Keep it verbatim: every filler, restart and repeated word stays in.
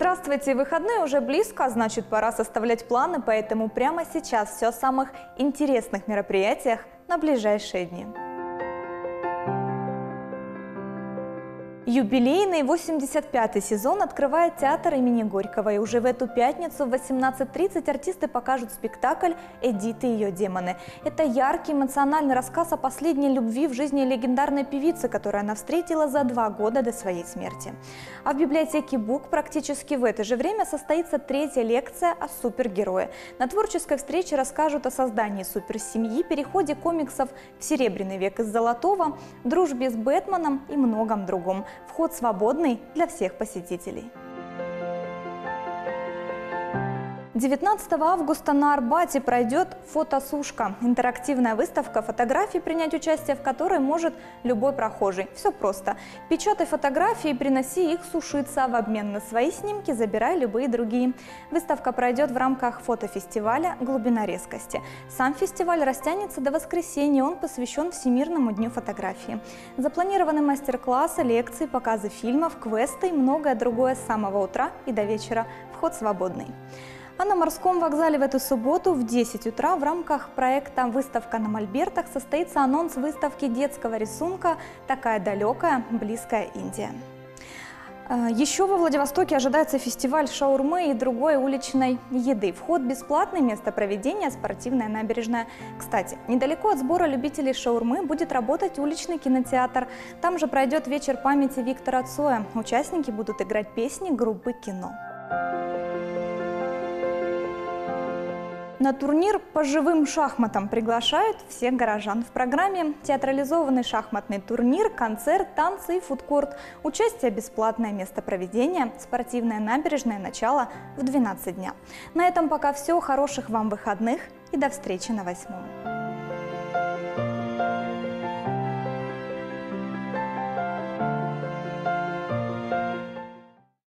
Здравствуйте! Выходные уже близко, а значит, пора составлять планы, поэтому прямо сейчас все о самых интересных мероприятиях на ближайшие дни. Юбилейный восемьдесят пятый сезон открывает театр имени Горького, и уже в эту пятницу в восемнадцать тридцать артисты покажут спектакль «Эдит и ее демоны». Это яркий эмоциональный рассказ о последней любви в жизни легендарной певицы, которую она встретила за два года до своей смерти. А в библиотеке БУК практически в это же время состоится третья лекция о супергерое. На творческой встрече расскажут о создании суперсемьи, переходе комиксов в Серебряный век из Золотого, дружбе с Бэтменом и многом другом. Вход свободный для всех посетителей. девятнадцатого августа на Арбате пройдет фотосушка. Интерактивная выставка фотографий, принять участие в которой может любой прохожий. Все просто. Печатай фотографии и приноси их сушиться. В обмен на свои снимки забирай любые другие. Выставка пройдет в рамках фотофестиваля «Глубина резкости». Сам фестиваль растянется до воскресенья. Он посвящен Всемирному дню фотографии. Запланированы мастер-классы, лекции, показы фильмов, квесты и многое другое с самого утра и до вечера. Вход свободный. А на Морском вокзале в эту субботу в десять утра в рамках проекта «Выставка на мольбертах» состоится анонс выставки детского рисунка «Такая далекая, близкая Индия». Еще во Владивостоке ожидается фестиваль шаурмы и другой уличной еды. Вход бесплатный, место проведения – спортивная набережная. Кстати, недалеко от сбора любителей шаурмы будет работать уличный кинотеатр. Там же пройдет вечер памяти Виктора Цоя. Участники будут играть песни группы «Кино». На турнир по живым шахматам приглашают всех горожан. В программе театрализованный шахматный турнир, концерт, танцы и фудкорт. Участие бесплатное, место проведения – спортивная набережная, начало в двенадцать дня. На этом пока все. Хороших вам выходных и до встречи на восьмом.